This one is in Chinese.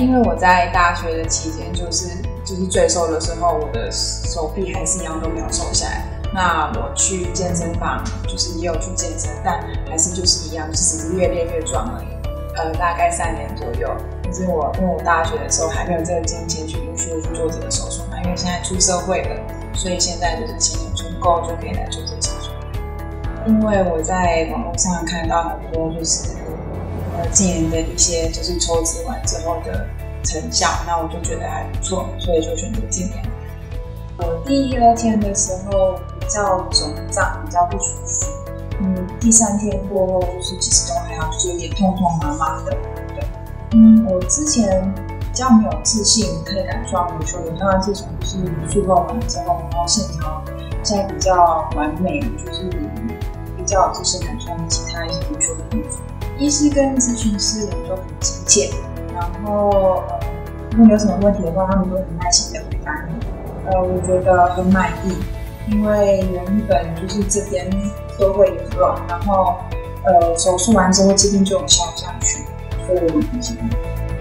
因为我在大学的期间就是最瘦的时候，我的手臂还是一样都没有瘦下来。那我去健身房，就是也有去健身，但还是就是一样，就只是越练越壮而已。大概3年左右。可是因为我大学的时候还没有这个金钱去陆续的去做这个手术嘛，因为现在出社会了，所以现在就是钱有存够就可以来做这个手术。因为我在网络上看到很多就是近年的一些就是抽脂完之后的成效，那我就觉得还不错，所以就选择近年。我第2天的时候比较肿胀，比较不舒服。第3天过后就是其实都还好，就是有点痛痛麻麻的。对，我之前比较没有自信，可以感受到我说的，当然自从就是术后完之后，然后线条现在比较完美，就是比较有自信感受到其他一些不错的地方。医师跟咨询师也都很亲切，然后如果你有什么问题的话，他们都很耐心的回答你。我觉得很满意，因为原本就是这边都会有乱，然后手术完之后这边就有消下去，所以我很开心。